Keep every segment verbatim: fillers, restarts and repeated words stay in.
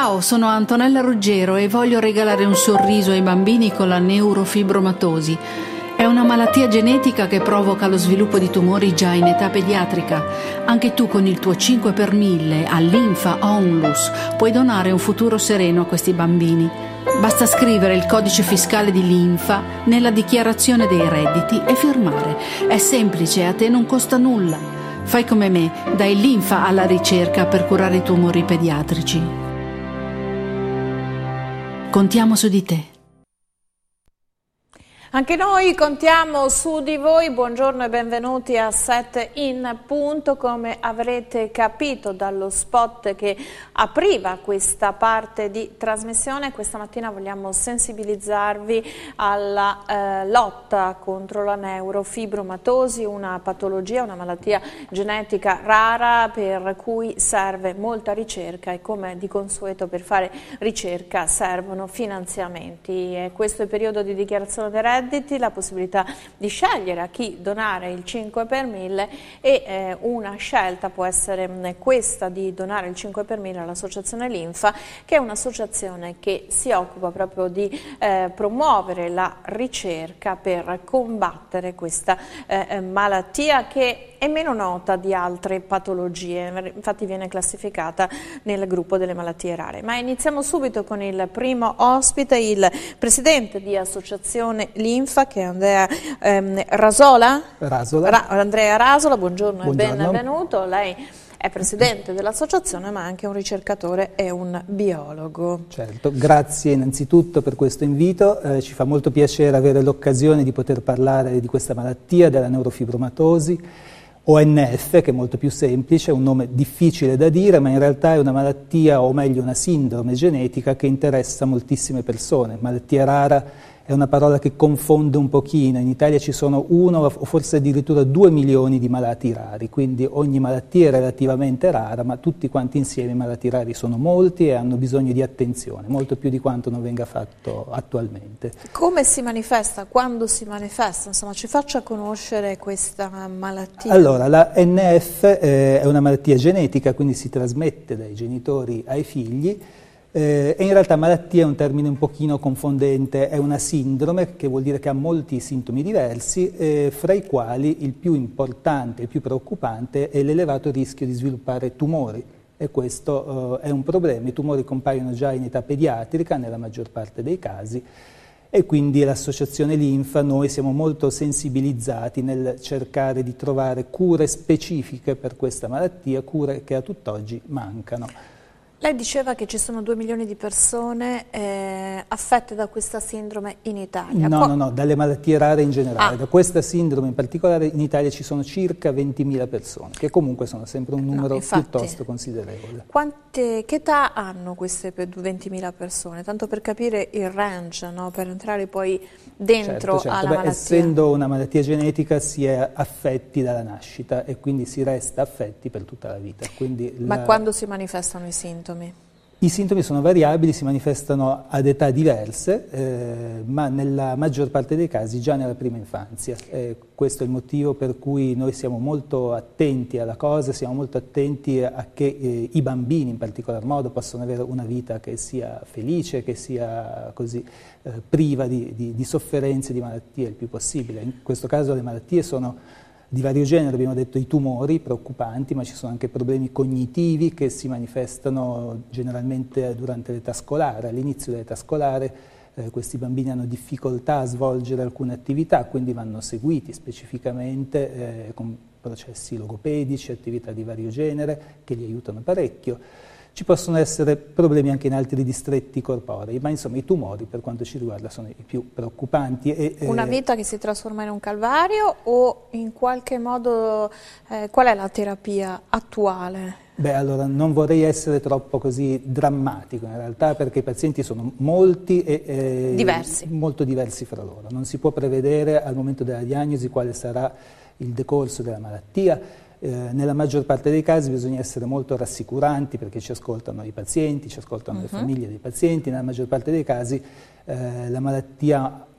Ciao, sono Antonella Ruggero e voglio regalare un sorriso ai bambini con la neurofibromatosi. È una malattia genetica che provoca lo sviluppo di tumori già in età pediatrica. Anche tu con il tuo cinque per mille all'Infa Onlus puoi donare un futuro sereno a questi bambini. Basta scrivere il codice fiscale di Linfa nella dichiarazione dei redditi e firmare. È semplice e a te non costa nulla. Fai come me, dai Linfa alla ricerca per curare i tumori pediatrici. Contiamo su di te. Anche noi contiamo su di voi. Buongiorno e benvenuti a sette in punto. Come avrete capito dallo spot che apriva questa parte di trasmissione, questa mattina vogliamo sensibilizzarvi alla eh, lotta contro la neurofibromatosi, una patologia, una malattia genetica rara per cui serve molta ricerca e, come di consueto, per fare ricerca servono finanziamenti. E questo è il periodo di dichiarazione dei redditi, la possibilità di scegliere a chi donare il cinque per mille e eh, una scelta può essere mh, questa di donare il cinque per mille all'associazione Linfa, che è un'associazione che si occupa proprio di eh, promuovere la ricerca per combattere questa eh, malattia che è meno nota di altre patologie, infatti viene classificata nel gruppo delle malattie rare. Ma iniziamo subito con il primo ospite, il presidente di Associazione Linfa, che è Andrea ehm, Rasola. Rasola. Ra Andrea Rasola, buongiorno, buongiorno e benvenuto. Lei è presidente dell'associazione ma anche un ricercatore e un biologo. Certo, grazie innanzitutto per questo invito, eh, ci fa molto piacere avere l'occasione di poter parlare di questa malattia, della neurofibromatosi, O N F, che è molto più semplice, è un nome difficile da dire, ma in realtà è una malattia, o meglio una sindrome genetica che interessa moltissime persone. Malattia rara è una parola che confonde un pochino. In Italia ci sono uno o forse addirittura due milioni di malati rari, quindi ogni malattia è relativamente rara, ma tutti quanti insieme i malati rari sono molti e hanno bisogno di attenzione, molto più di quanto non venga fatto attualmente. Come si manifesta? Quando si manifesta? Insomma, ci faccia conoscere questa malattia. Allora, la N F eh, è una malattia genetica, quindi si trasmette dai genitori ai figli. Eh, e in realtà malattia è un termine un pochino confondente, è una sindrome che vuol dire che ha molti sintomi diversi, eh, fra i quali il più importante, il più preoccupante è l'elevato rischio di sviluppare tumori, e questo eh, è un problema. I tumori compaiono già in età pediatrica nella maggior parte dei casi, e quindi l'associazione Linfa, noi siamo molto sensibilizzati nel cercare di trovare cure specifiche per questa malattia, cure che a tutt'oggi mancano. Lei diceva che ci sono due milioni di persone eh, affette da questa sindrome in Italia. No, Qu no, no, dalle malattie rare in generale. Ah. Da questa sindrome in particolare in Italia ci sono circa ventimila persone, che comunque sono sempre un numero no, infatti, piuttosto considerevole. Quante, che età hanno queste ventimila persone? Tanto per capire il range, no? Per entrare poi dentro certo, certo. alla Beh, malattia. Essendo una malattia genetica si è affetti dalla nascita e quindi si resta affetti per tutta la vita. Quindi Ma la... quando si manifestano i sintomi? I sintomi sono variabili, si manifestano ad età diverse, eh, ma nella maggior parte dei casi già nella prima infanzia. Eh, questo è il motivo per cui noi siamo molto attenti alla cosa, siamo molto attenti a che eh, i bambini in particolar modo possano avere una vita che sia felice, che sia così eh, priva di, di, di sofferenze, di malattie il più possibile. In questo caso le malattie sono di vario genere, abbiamo detto i tumori preoccupanti, ma ci sono anche problemi cognitivi che si manifestano generalmente durante l'età scolare. All'inizio dell'età scolare eh, questi bambini hanno difficoltà a svolgere alcune attività, quindi vanno seguiti specificamente eh, con processi logopedici, attività di vario genere che li aiutano parecchio. Ci possono essere problemi anche in altri distretti corporei, ma insomma i tumori per quanto ci riguarda sono i più preoccupanti. E, Una eh, vita che si trasforma in un calvario o in qualche modo eh, qual è la terapia attuale? Beh, allora non vorrei essere troppo così drammatico in realtà, perché i pazienti sono molti e eh, diversi. molto diversi fra loro. Non si può prevedere al momento della diagnosi quale sarà il decorso della malattia. Eh, nella maggior parte dei casi bisogna essere molto rassicuranti perché ci ascoltano i pazienti, ci ascoltano uh-huh. le famiglie dei pazienti. Nella maggior parte dei casi eh, la malattia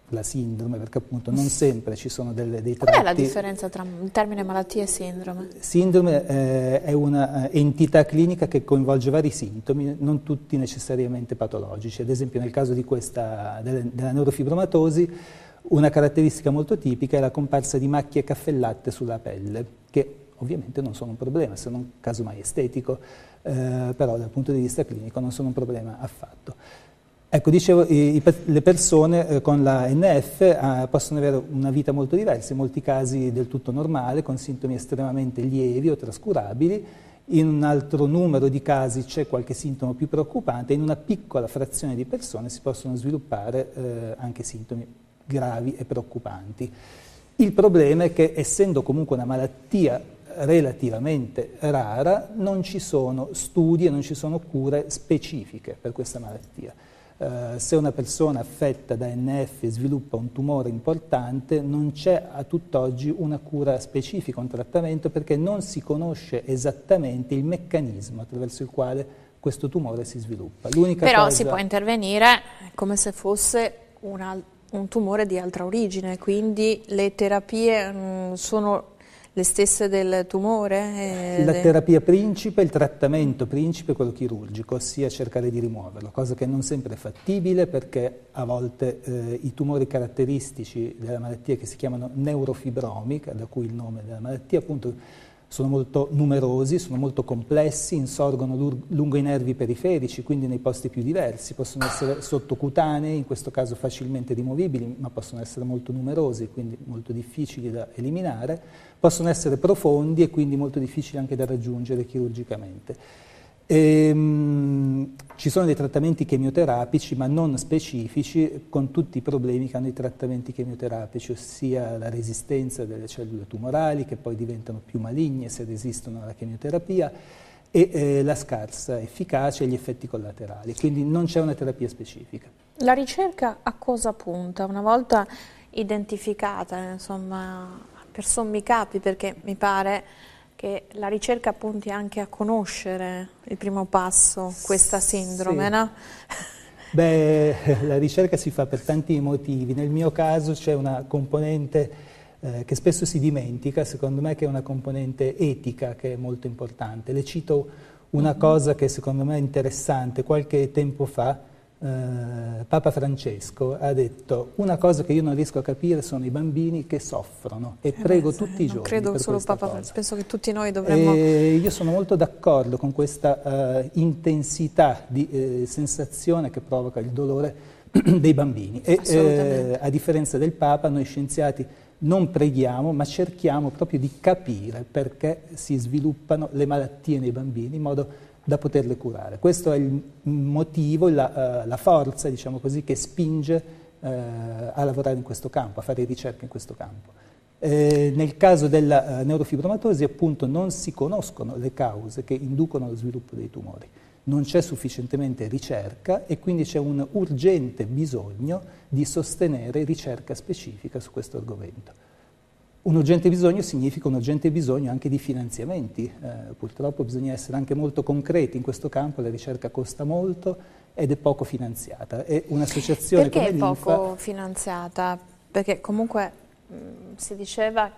la sindrome, perché appunto non sempre ci sono delle, dei tratti. Qual è la tratti. differenza tra il termine malattia e sindrome? Sindrome eh, è un'entità clinica che coinvolge vari sintomi, non tutti necessariamente patologici. Ad esempio nel caso di questa, delle, della neurofibromatosi, una caratteristica molto tipica è la comparsa di macchie caffellate sulla pelle, che ovviamente non sono un problema, se non casomai estetico, eh, però dal punto di vista clinico non sono un problema affatto. Ecco, dicevo, i, i, le persone eh, con la N F eh, possono avere una vita molto diversa, in molti casi del tutto normale, con sintomi estremamente lievi o trascurabili, in un altro numero di casi c'è qualche sintomo più preoccupante, in una piccola frazione di persone si possono sviluppare eh, anche sintomi gravi e preoccupanti. Il problema è che, essendo comunque una malattia relativamente rara, non ci sono studi e non ci sono cure specifiche per questa malattia. Uh, se una persona affetta da N F sviluppa un tumore importante, non c'è a tutt'oggi una cura specifica, un trattamento, perché non si conosce esattamente il meccanismo attraverso il quale questo tumore si sviluppa. L'unica Però cosa... si può intervenire come se fosse una, un tumore di altra origine, quindi le terapie mh, sono le stesse del tumore? Eh, la terapia principe, il trattamento principe è quello chirurgico, ossia cercare di rimuoverlo, cosa che non sempre è fattibile perché a volte eh, i tumori caratteristici della malattia, che si chiamano neurofibromi, da cui il nome della malattia, appunto sono molto numerosi, sono molto complessi, insorgono lungo i nervi periferici, quindi nei posti più diversi, possono essere sottocutanei, in questo caso facilmente rimovibili, ma possono essere molto numerosi, quindi molto difficili da eliminare, possono essere profondi e quindi molto difficili anche da raggiungere chirurgicamente. Ehm, ci sono dei trattamenti chemioterapici ma non specifici, con tutti i problemi che hanno i trattamenti chemioterapici, ossia la resistenza delle cellule tumorali che poi diventano più maligne se resistono alla chemioterapia e eh, la scarsa efficacia e gli effetti collaterali, quindi non c'è una terapia specifica. La ricerca a cosa punta? Una volta identificata, insomma, per sommi capi, perché mi pare che la ricerca punti anche a conoscere il primo passo, questa sindrome, sì. No? Beh, la ricerca si fa per tanti motivi. Nel mio caso c'è una componente eh, che spesso si dimentica, secondo me, che è una componente etica che è molto importante. Le cito una mm-hmm. cosa che secondo me è interessante. Qualche tempo fa Uh, Papa Francesco ha detto: una cosa che io non riesco a capire sono i bambini che soffrono e eh prego beh, tutti i giorni credo per solo Papa cosa. Penso che tutti noi dovremmo... E io sono molto d'accordo con questa uh, intensità di eh, sensazione che provoca il dolore dei bambini e eh, a differenza del Papa noi scienziati non preghiamo ma cerchiamo proprio di capire perché si sviluppano le malattie nei bambini in modo da poterle curare. Questo è il motivo, la, uh, la forza, diciamo così, che spinge uh, a lavorare in questo campo, a fare ricerche in questo campo. Eh, nel caso della uh, neurofibromatosi, appunto, non si conoscono le cause che inducono lo sviluppo dei tumori. Non c'è sufficientemente ricerca e quindi c'è un urgente bisogno di sostenere ricerca specifica su questo argomento. Un urgente bisogno significa un urgente bisogno anche di finanziamenti, eh, purtroppo bisogna essere anche molto concreti in questo campo, la ricerca costa molto ed è poco finanziata. E un'associazione come l'Infa... Perché è poco finanziata? Perché comunque mh, si diceva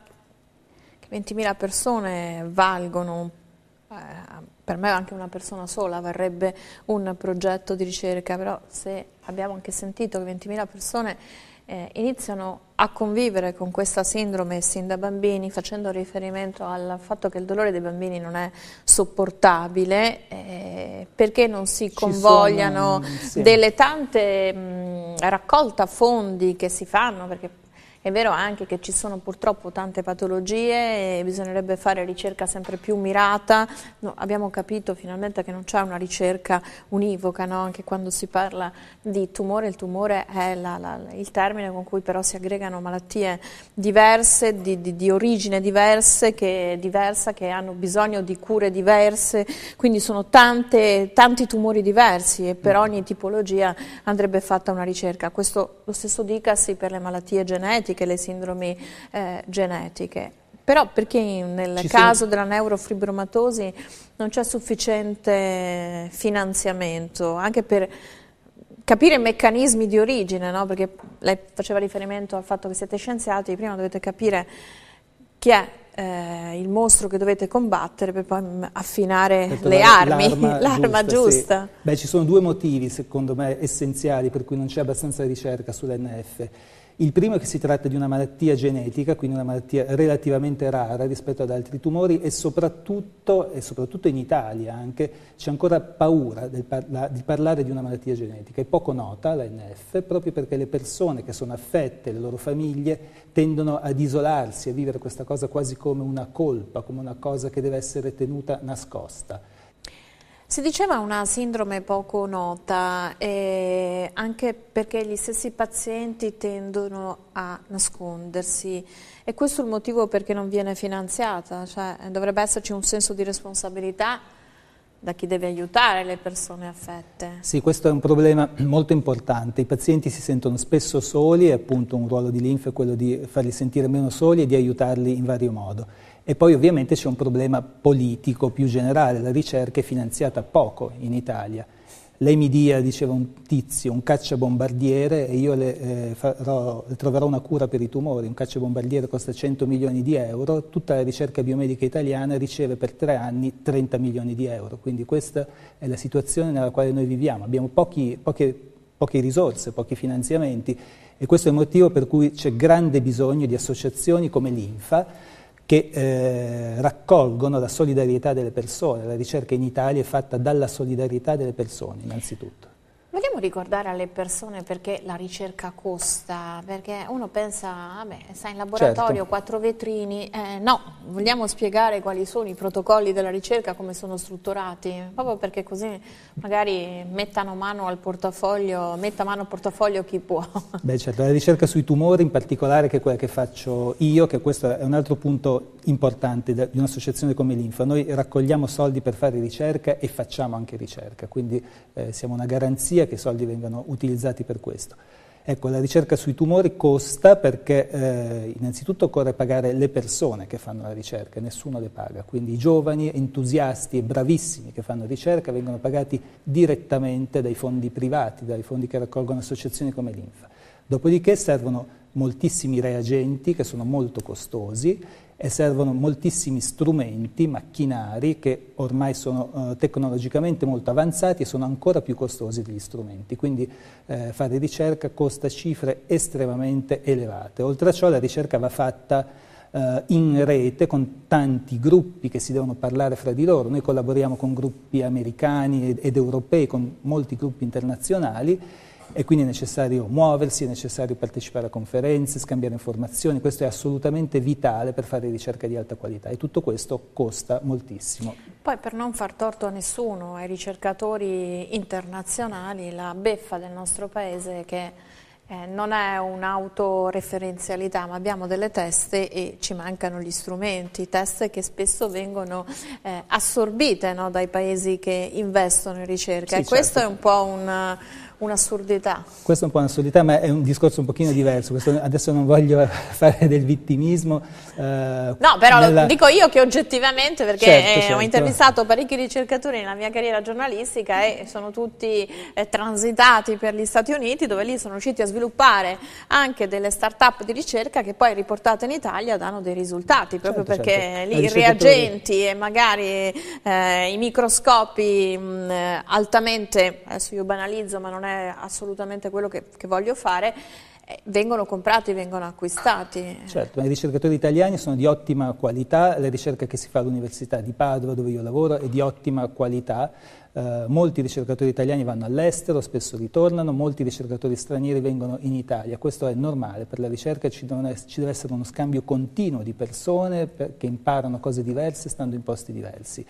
che ventimila persone valgono, eh, per me anche una persona sola varrebbe un progetto di ricerca, però se abbiamo anche sentito che ventimila persone Eh, iniziano a convivere con questa sindrome sin da bambini, facendo riferimento al fatto che il dolore dei bambini non è sopportabile, eh, perché non si convogliano sono, sì. delle tante mh, raccolta fondi che si fanno, perché è vero anche che ci sono purtroppo tante patologie e bisognerebbe fare ricerca sempre più mirata. No, abbiamo capito finalmente che non c'è una ricerca univoca, no? Anche quando si parla di tumore, il tumore è la, la, il termine con cui però si aggregano malattie diverse, di, di, di origine diverse, che, diversa, che hanno bisogno di cure diverse, quindi sono tante, tanti tumori diversi e per ogni tipologia andrebbe fatta una ricerca. Questo lo stesso dicasi per le malattie genetiche, le sindromi eh, genetiche. Però perché nel Ci caso sono... della neurofibromatosi non c'è sufficiente finanziamento, anche per capire i meccanismi di origine, no? Perché lei faceva riferimento al fatto che siete scienziati, prima dovete capire chi è eh, il mostro che dovete combattere per poi affinare per le armi, l'arma giusta. giusta. Sì. Beh, ci sono due motivi, secondo me, essenziali per cui non c'è abbastanza ricerca sull'N F. Il primo è che si tratta di una malattia genetica, quindi una malattia relativamente rara rispetto ad altri tumori, e soprattutto, e soprattutto in Italia anche c'è ancora paura del parla, di parlare di una malattia genetica. È poco nota l'N F proprio perché le persone che sono affette, le loro famiglie, tendono ad isolarsi, a vivere questa cosa quasi come una colpa, come una cosa che deve essere tenuta nascosta. Si diceva una sindrome poco nota, eh, anche perché gli stessi pazienti tendono a nascondersi. E questo è il motivo perché non viene finanziata, cioè dovrebbe esserci un senso di responsabilità da chi deve aiutare le persone affette. Sì, questo è un problema molto importante. I pazienti si sentono spesso soli e appunto un ruolo di Linfa è quello di farli sentire meno soli e di aiutarli in vario modo. E poi ovviamente c'è un problema politico più generale, la ricerca è finanziata poco in Italia. Lei mi dia, diceva un tizio, un cacciabombardiere e io le, eh, farò, le troverò una cura per i tumori. Un cacciabombardiere costa cento milioni di euro, tutta la ricerca biomedica italiana riceve per tre anni trenta milioni di euro. Quindi questa è la situazione nella quale noi viviamo. Abbiamo pochi, poche, poche risorse, pochi finanziamenti e questo è il motivo per cui c'è grande bisogno di associazioni come Linfa che eh, raccolgono la solidarietà delle persone. La ricerca in Italia è fatta dalla solidarietà delle persone, innanzitutto. Vogliamo ricordare alle persone perché la ricerca costa, perché uno pensa, vabbè, sta in laboratorio, certo. quattro vetrini, eh, no, vogliamo spiegare quali sono i protocolli della ricerca, come sono strutturati, proprio perché così magari mettano mano al portafoglio, metta mano al portafoglio chi può. Beh certo, la ricerca sui tumori in particolare, che è quella che faccio io, che questo è un altro punto importante di un'associazione come Linfa, noi raccogliamo soldi per fare ricerca e facciamo anche ricerca, quindi eh, siamo una garanzia che i soldi vengano utilizzati per questo. Ecco, la ricerca sui tumori costa perché eh, innanzitutto occorre pagare le persone che fanno la ricerca, nessuno le paga, quindi i giovani, entusiasti e bravissimi che fanno ricerca vengono pagati direttamente dai fondi privati, dai fondi che raccolgono associazioni come Linfa. Dopodiché servono moltissimi reagenti che sono molto costosi e servono moltissimi strumenti, macchinari che ormai sono eh, tecnologicamente molto avanzati e sono ancora più costosi degli strumenti, quindi eh, fare ricerca costa cifre estremamente elevate. Oltre a ciò la ricerca va fatta eh, in rete con tanti gruppi che si devono parlare fra di loro, noi collaboriamo con gruppi americani ed, ed europei, con molti gruppi internazionali, e quindi è necessario muoversi, è necessario partecipare a conferenze, scambiare informazioni, questo è assolutamente vitale per fare ricerca di alta qualità e tutto questo costa moltissimo. Poi per non far torto a nessuno, ai ricercatori internazionali, la beffa del nostro paese è che eh, non è un'autoreferenzialità, ma abbiamo delle teste e ci mancano gli strumenti, teste che spesso vengono eh, assorbite, no, dai paesi che investono in ricerca sì, e questo certo. è un po' un... un'assurdità. Questo è un po' un'assurdità, ma è un discorso un pochino diverso. Questo, adesso non voglio fare del vittimismo. Eh, no, però nella... lo dico io che oggettivamente, perché certo, eh, certo. ho intervistato parecchi ricercatori nella mia carriera giornalistica e sono tutti eh, transitati per gli Stati Uniti, dove lì sono riusciti a sviluppare anche delle start-up di ricerca che poi riportate in Italia danno dei risultati, proprio certo, perché certo. lì i reagenti e magari eh, i microscopi mh, altamente, adesso io banalizzo, ma non è assolutamente quello che, che voglio fare, eh, vengono comprati, vengono acquistati. Certo, i ricercatori italiani sono di ottima qualità, la ricerca che si fa all'Università di Padova, dove io lavoro, è di ottima qualità. Eh, molti ricercatori italiani vanno all'estero, spesso ritornano, molti ricercatori stranieri vengono in Italia. Questo è normale, per la ricerca ci, essere, ci deve essere uno scambio continuo di persone per, che imparano cose diverse stando in posti diversi.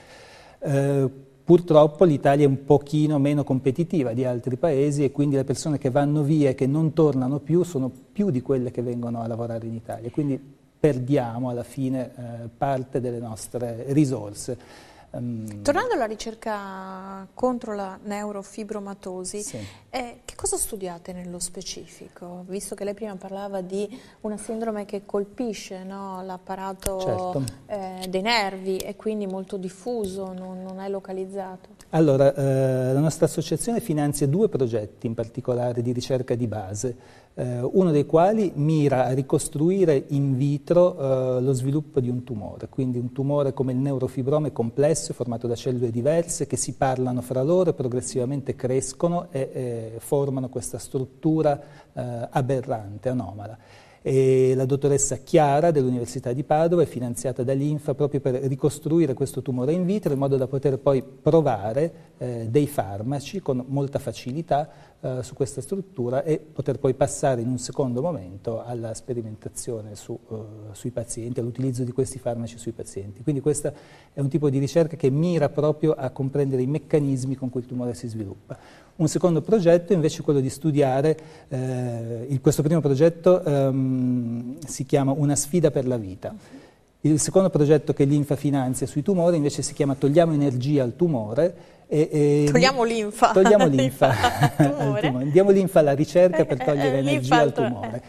Eh, Purtroppo l'Italia è un pochino meno competitiva di altri paesi e quindi le persone che vanno via e che non tornano più sono più di quelle che vengono a lavorare in Italia, quindi perdiamo alla fine eh, parte delle nostre risorse. Um, Tornando alla ricerca contro la neurofibromatosi, sì. eh, che cosa studiate nello specifico? Visto che lei prima parlava di una sindrome che colpisce, no, l'apparato certo. eh, dei nervi e quindi molto diffuso, non, non è localizzato. Allora, eh, la nostra associazione finanzia due progetti in particolare di ricerca di base, eh, uno dei quali mira a ricostruire in vitro eh, lo sviluppo di un tumore, quindi un tumore come il neurofibrome complesso, formato da cellule diverse che si parlano fra loro e progressivamente crescono e eh, formano questa struttura eh, aberrante, anomala. E la dottoressa Chiara dell'Università di Padova è finanziata dall'Infa proprio per ricostruire questo tumore in vitro in modo da poter poi provare eh, dei farmaci con molta facilità eh, su questa struttura e poter poi passare in un secondo momento alla sperimentazione su, uh, sui pazienti, all'utilizzo di questi farmaci sui pazienti. Quindi questo è un tipo di ricerca che mira proprio a comprendere i meccanismi con cui il tumore si sviluppa. Un secondo progetto invece è quello di studiare, eh, il, questo primo progetto ehm, si chiama Una sfida per la vita. Il secondo progetto che l'Infa finanzia sui tumori invece si chiama Togliamo energia al tumore. E, e togliamo linfa. Togliamo linfa al tumore. Diamo linfa alla ricerca per togliere energia al tumore.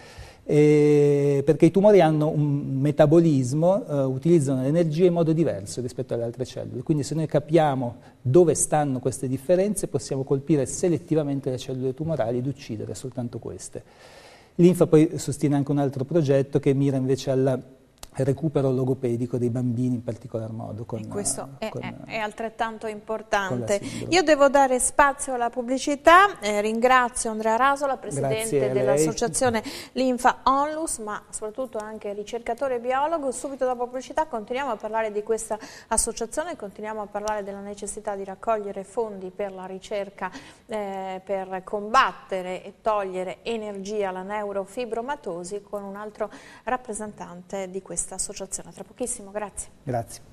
E perché i tumori hanno un metabolismo, eh, utilizzano l'energia in modo diverso rispetto alle altre cellule, quindi se noi capiamo dove stanno queste differenze possiamo colpire selettivamente le cellule tumorali ed uccidere soltanto queste. L'Infa poi sostiene anche un altro progetto che mira invece al recupero logopedico dei bambini in particolar modo. Con, e questo uh, è, con, è altrettanto importante. Io devo dare spazio alla pubblicità, eh, ringrazio Andrea Rasola, presidente dell'associazione Linfa Onlus, ma soprattutto anche ricercatore biologo. Subito dopo pubblicità continuiamo a parlare di questa associazione, continuiamo a parlare della necessità di raccogliere fondi per la ricerca eh, per combattere e togliere energia alla neurofibromatosi con un altro rappresentante di questa associazione. Tra pochissimo, grazie. Grazie.